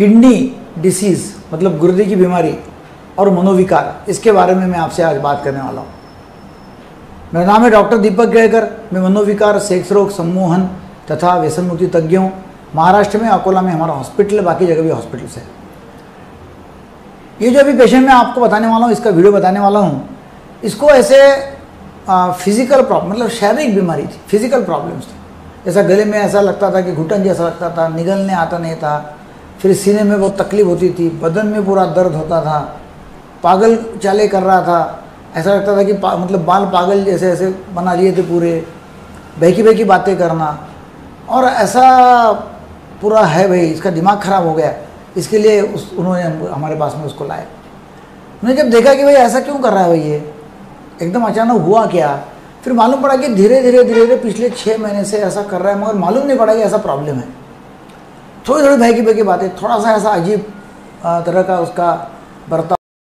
Kidney disease मतलब गुर्दे की बीमारी और मनोविकार, इसके बारे में मैं आपसे आज बात करने वाला हूँ। मेरा नाम है डॉक्टर दीपक केळकर। मैं मनोविकार, सेक्स रोग, सम्मोहन तथा व्यसन मुक्ति तज्ञ हूँ। महाराष्ट्र में अकोला में हमारा हॉस्पिटल है, बाकी जगह भी हॉस्पिटल्स है। ये जो अभी पेशेंट मैं आपको बताने वाला हूँ, इसका वीडियो बताने वाला हूँ, इसको ऐसे फिजिकल प्रॉब्लम मतलब शारीरिक बीमारी थी, फिजिकल प्रॉब्लम्स थी। जैसा गले में ऐसा लगता था कि घुटन जैसा लगता था, निगलने आता नहीं था, फिर सीने में बहुत तकलीफ होती थी, बदन में पूरा दर्द होता था, पागल चाले कर रहा था, ऐसा लगता था कि मतलब बाल पागल जैसे ऐसे बना लिए थे पूरे, बहकी बहकी बातें करना, और ऐसा पूरा है भाई इसका दिमाग ख़राब हो गया। इसके लिए उन्होंने हमारे पास में उसको लाया। उन्होंने जब देखा कि भाई ऐसा क्यों कर रहा है भाई, ये एकदम अचानक हुआ क्या, फिर मालूम पड़ा कि धीरे धीरे पिछले 6 महीने से ऐसा कर रहा है, मगर मालूम नहीं पड़ा कि ऐसा प्रॉब्लम है। थोड़ी थोड़ी बहकी बहकी बातें, थोड़ा सा ऐसा अजीब तरह का उसका बर्ताव।